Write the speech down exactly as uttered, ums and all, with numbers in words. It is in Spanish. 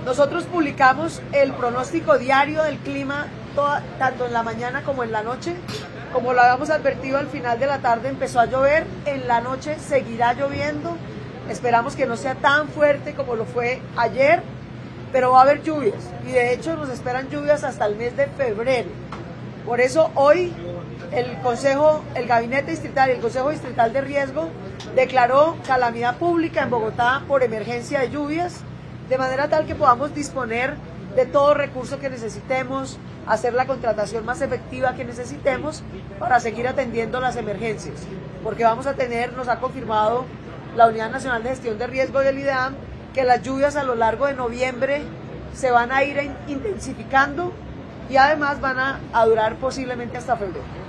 Nosotros publicamos el pronóstico diario del clima, toda, tanto en la mañana como en la noche. Como lo habíamos advertido, al final de la tarde empezó a llover, en la noche seguirá lloviendo. Esperamos que no sea tan fuerte como lo fue ayer, pero va a haber lluvias. Y de hecho nos esperan lluvias hasta el mes de febrero. Por eso hoy el Consejo, el Gabinete Distrital y el Consejo Distrital de Riesgo declaró calamidad pública en Bogotá por emergencia de lluvias, de manera tal que podamos disponer de todo recurso que necesitemos, hacer la contratación más efectiva que necesitemos para seguir atendiendo las emergencias. Porque vamos a tener, nos ha confirmado la Unidad Nacional de Gestión de Riesgo del IDEAM, que las lluvias a lo largo de noviembre se van a ir intensificando y además van a, a durar posiblemente hasta febrero.